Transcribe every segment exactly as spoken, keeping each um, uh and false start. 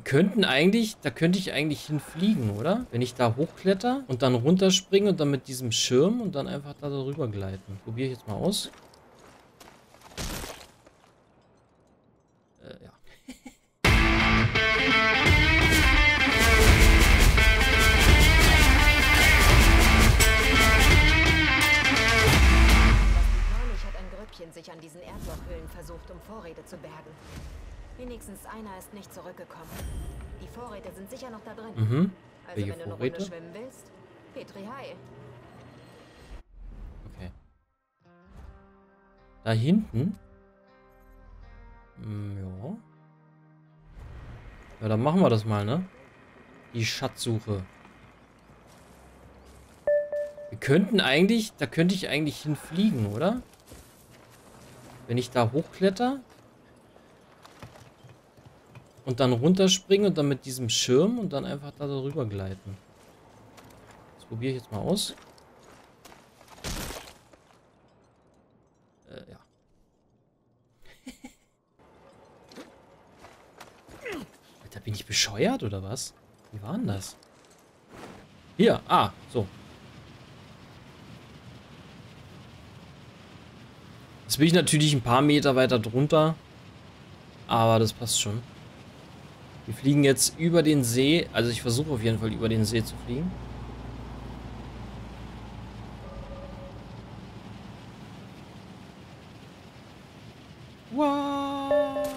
könnten eigentlich, da könnte ich eigentlich hinfliegen, oder? Wenn ich da hochkletter und dann runterspringe und dann mit diesem Schirm und dann einfach da drüber gleiten. Probiere ich jetzt mal aus. Äh, ja. Neulich hat ein Grüppchen sich an diesen Erdlochhöhlen versucht, um Vorräte zu bergen. Wenigstens einer ist nicht zurückgekommen. Die Vorräte sind sicher noch da drin. Mhm. Also Welche wenn du eine Vorräte? Runde schwimmen willst, Petri Hai. Okay. Da hinten? Hm, ja. Ja, dann machen wir das mal, ne? Die Schatzsuche. Wir könnten eigentlich, da könnte ich eigentlich hinfliegen, oder? Wenn ich da hochkletter und dann runterspringe und dann mit diesem Schirm und dann einfach da drüber gleiten. Das probiere ich jetzt mal aus. Äh, ja. Alter, bin ich bescheuert oder was? Wie war denn das? Hier, ah, so. Jetzt bin ich natürlich ein paar Meter weiter drunter. Aber das passt schon. Wir fliegen jetzt über den See. Also ich versuche auf jeden Fall über den See zu fliegen. Wow.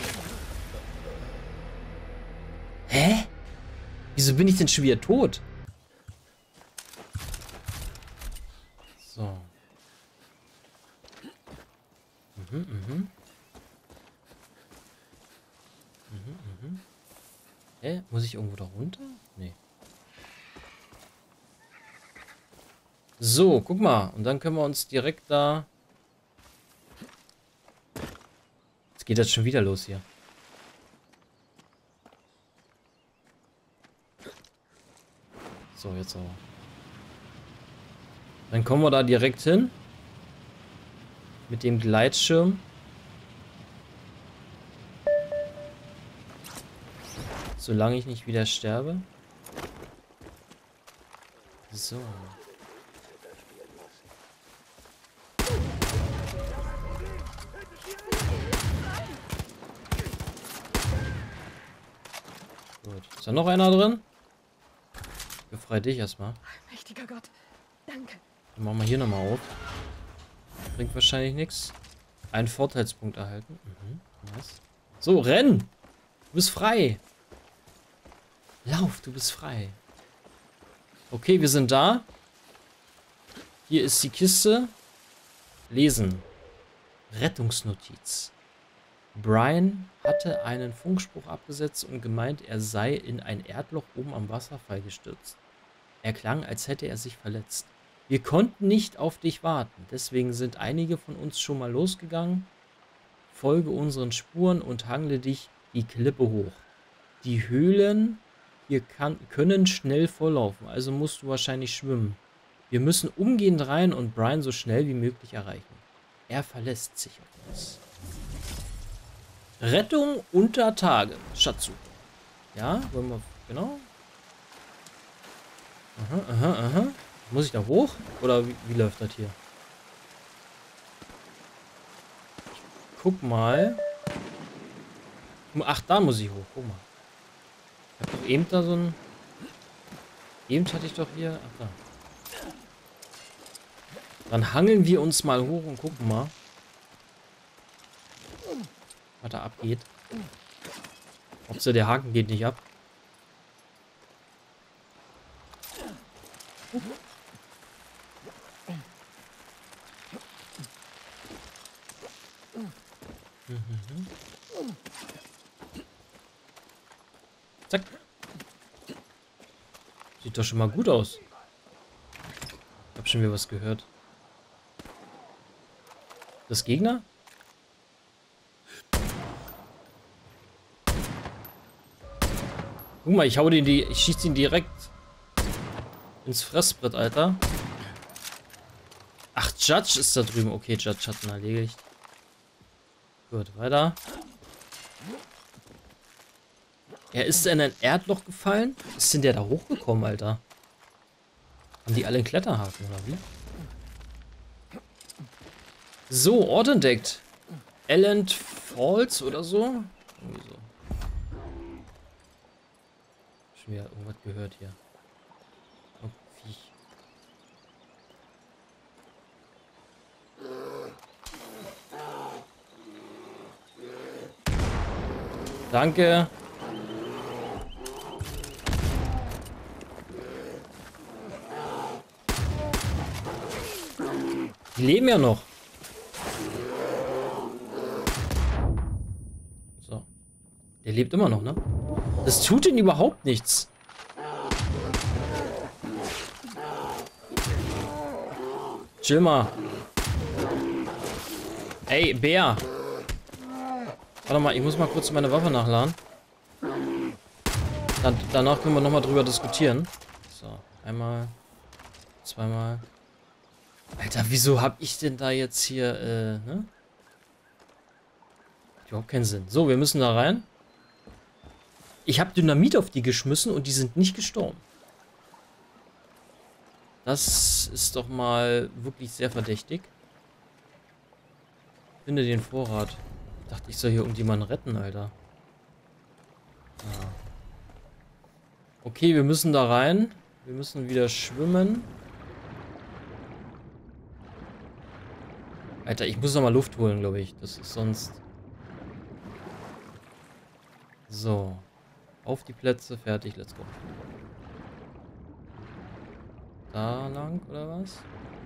Hä? Wieso bin ich denn schon wieder tot? So. Mhm, mhm. Mhm, mhm. Hä? Muss ich irgendwo da runter? Nee. So, guck mal. Und dann können wir uns direkt da... Jetzt geht das schon wieder los hier. So, jetzt aber. Dann kommen wir da direkt hin. Mit dem Gleitschirm. Solange ich nicht wieder sterbe. So. Gut. Ist da noch einer drin? Befrei dich erstmal. Mächtiger Gott, danke. Dann machen wir hier nochmal auf. Bringt wahrscheinlich nichts. Einen Vorteilspunkt erhalten. Mhm. Was? So, renn! Du bist frei. Lauf, du bist frei. Okay, wir sind da. Hier ist die Kiste. Lesen. Rettungsnotiz. Brian hatte einen Funkspruch abgesetzt und gemeint, er sei in ein Erdloch oben am Wasserfall gestürzt. Er klang, als hätte er sich verletzt. Wir konnten nicht auf dich warten, deswegen sind einige von uns schon mal losgegangen. Folge unseren Spuren und hangle dich die Klippe hoch. Die Höhlen hier kann, können schnell volllaufen, also musst du wahrscheinlich schwimmen. Wir müssen umgehend rein und Brian so schnell wie möglich erreichen. Er verlässt sich auf uns. Rettung unter Tage. Schatzsuche. Ja, wollen wir, genau. Aha, aha, aha. Muss ich da hoch? Oder wie, wie läuft das hier? Ich guck mal. Ach, da muss ich hoch. Guck mal. Ich hab doch eben da so ein... Eben hatte ich doch hier... Ach, da. Dann hangeln wir uns mal hoch und gucken mal, was da abgeht. Hauptsache der Haken geht nicht ab. Mhm. Zack. Sieht doch schon mal gut aus. Ich hab schon wieder was gehört. Das Gegner? Guck mal, ich hau den die. Ich schieß ihn direkt ins Fressbrett, Alter. Ach, Judge ist da drüben. Okay, Judge hat ihn erledigt. Gut, weiter. Er ist in ein Erdloch gefallen? Ist denn der da hochgekommen, Alter? Haben die alle einen Kletterhaken, oder wie? So, Ort entdeckt. Elend Falls oder so? Irgendwie so. Schon wieder irgendwas gehört hier. Oh, Viech. Danke. Die leben ja noch. So. Der lebt immer noch, ne? Das tut ihnen überhaupt nichts. Chill mal. Ey, Bär. Warte mal, ich muss mal kurz meine Waffe nachladen. Dann, danach können wir nochmal drüber diskutieren. So, einmal, zweimal. Alter, wieso hab ich denn da jetzt hier, äh, ne? Hat überhaupt keinen Sinn. So, wir müssen da rein. Ich habe Dynamit auf die geschmissen und die sind nicht gestorben. Das ist doch mal wirklich sehr verdächtig. Finde den Vorrat. Ich dachte, ich soll hier irgendjemanden retten, Alter. Ah. Okay, wir müssen da rein. Wir müssen wieder schwimmen. Alter, ich muss noch mal Luft holen, glaube ich. Das ist sonst... So. Auf die Plätze, fertig, let's go. Da lang, oder was?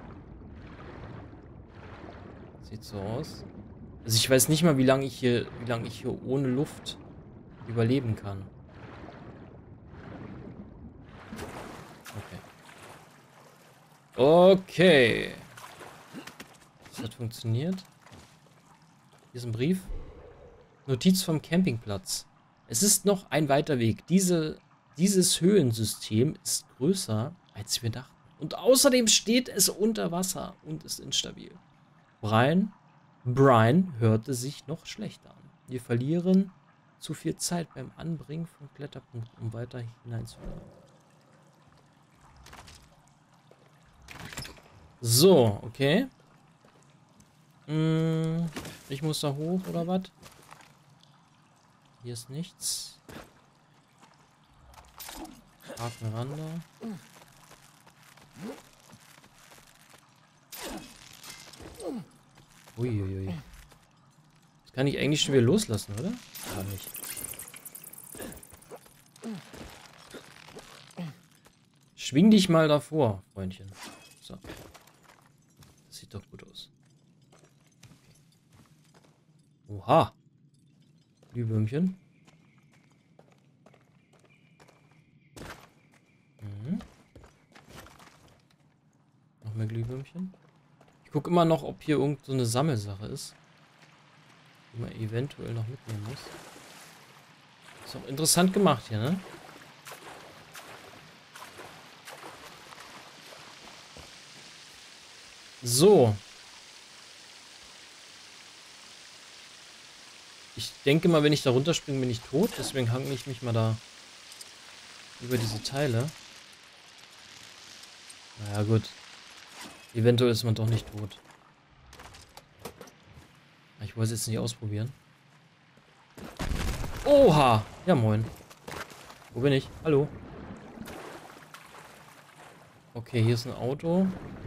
Sieht so aus. Also ich weiß nicht mal, wie lange ich hier, wie lange ich hier ohne Luft überleben kann. Okay. Okay. Das hat funktioniert. Hier ist ein Brief. Notiz vom Campingplatz. Es ist noch ein weiter Weg. Diese, dieses Höhlensystem ist größer, als wir dachten. Und außerdem steht es unter Wasser und ist instabil. Brian, Brian hörte sich noch schlechter an. Wir verlieren zu viel Zeit beim Anbringen von Kletterpunkten, um weiter hineinzukommen. So, okay. Hm, ich muss da hoch, oder was? Hier ist nichts. Haken ran da. Uiuiui. Das kann ich eigentlich schon wieder loslassen, oder? Gar nicht. Schwing dich mal davor, Freundchen. So. Das sieht doch gut aus. Oha. Glühwürmchen. Mhm. Noch mehr Glühwürmchen. Ich gucke immer noch, ob hier irgend so eine Sammelsache ist, die man eventuell noch mitnehmen muss. Ist auch interessant gemacht hier, ne? So. Ich denke mal, wenn ich da runterspringe, bin ich tot. Deswegen hange ich mich mal da über diese Teile. Naja, gut. Eventuell ist man doch nicht tot. Ich wollte es jetzt nicht ausprobieren. Oha! Ja, moin. Wo bin ich? Hallo? Okay, hier ist ein Auto.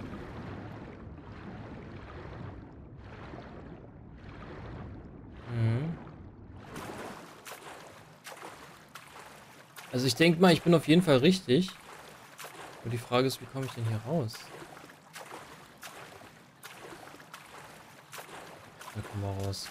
Mhm. Also ich denke mal, ich bin auf jeden Fall richtig. Und die Frage ist, wie komme ich denn hier raus? Da kommen wir raus.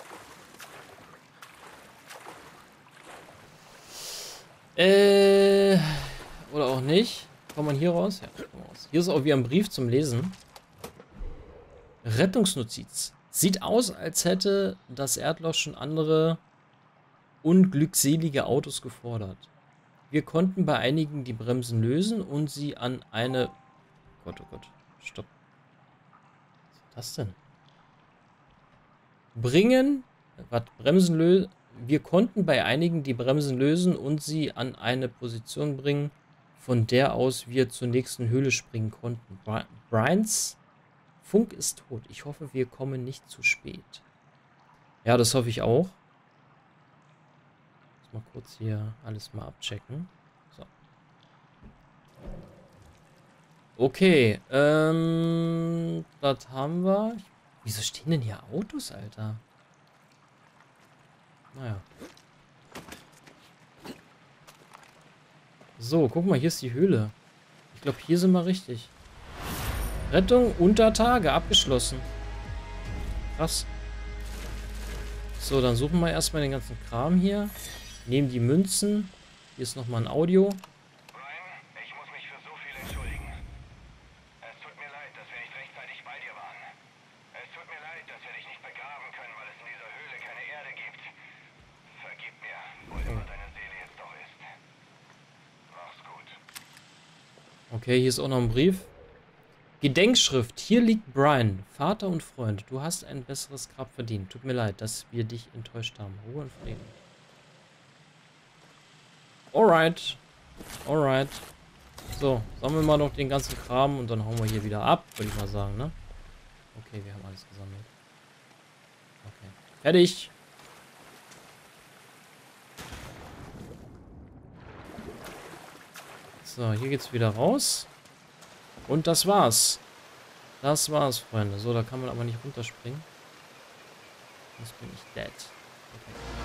Äh, oder auch nicht. Kommt man hier raus? Ja, kommt raus. Hier ist auch wieder ein Brief zum Lesen. Rettungsnotiz. Sieht aus, als hätte das Erdloch schon andere unglückselige Autos gefordert. Wir konnten bei einigen die Bremsen lösen und sie an eine... Gott, oh Gott. Stopp. Was ist das denn? Bringen... Was? Bremsen lösen... wir konnten bei einigen die Bremsen lösen und sie an eine Position bringen, von der aus wir zur nächsten Höhle springen konnten. Bri Brians Funk ist tot. Ich hoffe, wir kommen nicht zu spät. Ja, das hoffe ich auch. Muss mal kurz hier alles mal abchecken. So. Okay, ähm, das haben wir. Wieso stehen denn hier Autos, Alter? Naja. So, guck mal, hier ist die Höhle. Ich glaube, hier sind wir richtig. Rettung unter Tage abgeschlossen. Krass. So, dann suchen wir erstmal den ganzen Kram hier. Nehmen die Münzen. Hier ist nochmal ein Audio. Brian, ich muss mich für so viel entschuldigen. Es tut mir leid, dass wir nicht rechtzeitig bei dir waren. Es tut mir leid, dass wir dich nicht begraben können, weil es in dieser Höhle keine Erde gibt. Vergib mir, wo immer deine Seele jetzt doch ist. Mach's gut. Okay, hier ist auch noch ein Brief. Gedenkschrift. Hier liegt Brian, Vater und Freund. Du hast ein besseres Grab verdient. Tut mir leid, dass wir dich enttäuscht haben. Ruhe und Frieden. Alright. Alright. So, sammeln wir noch den ganzen Kram und dann hauen wir hier wieder ab, würde ich mal sagen, ne? Okay, wir haben alles gesammelt. Okay. Fertig. So, hier geht's wieder raus. Und das war's. Das war's, Freunde. So, da kann man aber nicht runterspringen. Sonst bin ich dead. Okay.